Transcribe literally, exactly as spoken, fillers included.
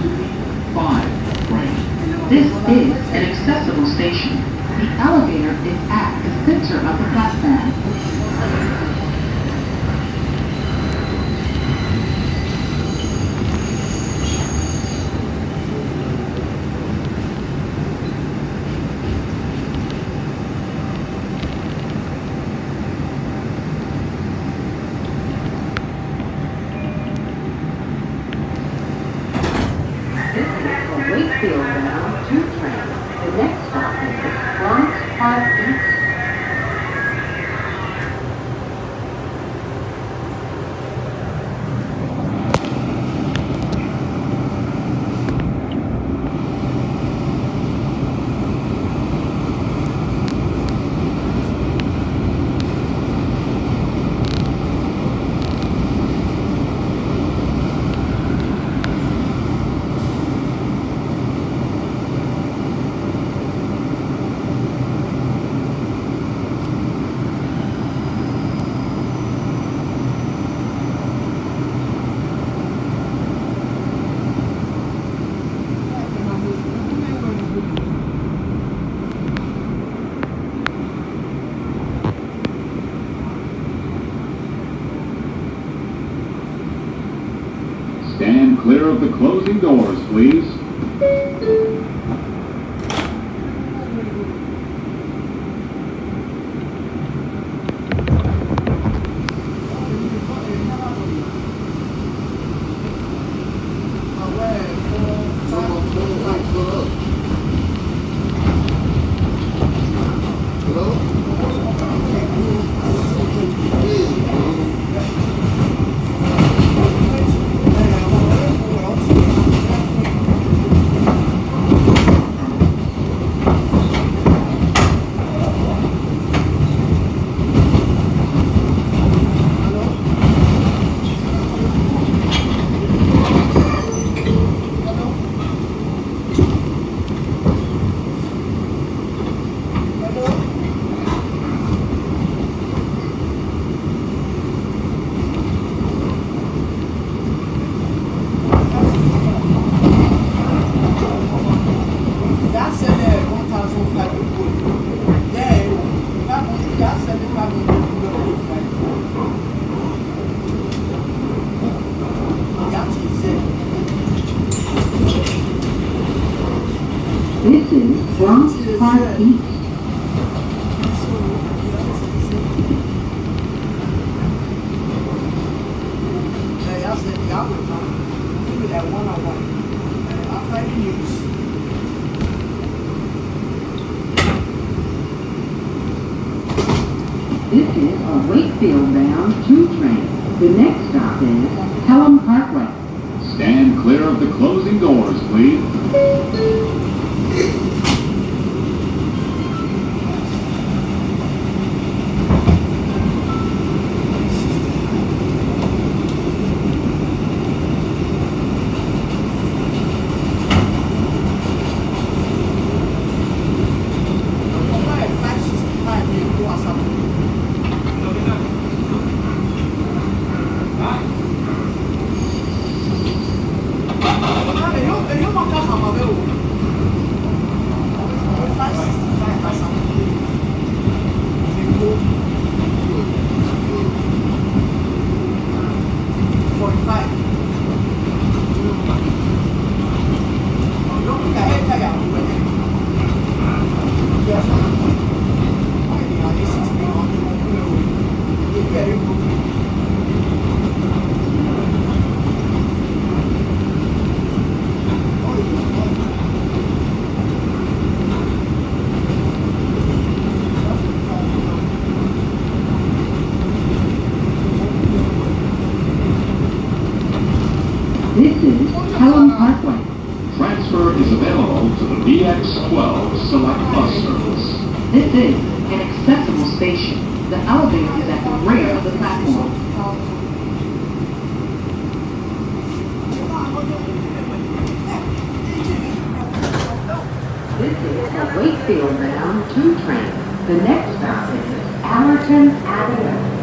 five train. This is an accessible station. The elevator is at the center of the platform. Wakefield Bound two train. The next stop is Bronx East. Stand clear of the closing doors, please. This is Bronx East. This is a Wakefield Bound two train. The next stop is Pelham Parkway. Stand clear of the closing doors, please. This is Pelham Parkway. Transfer is available to the B X twelve Select Bus Service. This is an accessible station. The elevator is at the rear of the platform. This is a Wakefield Bound two train. The next stop is Allerton Avenue.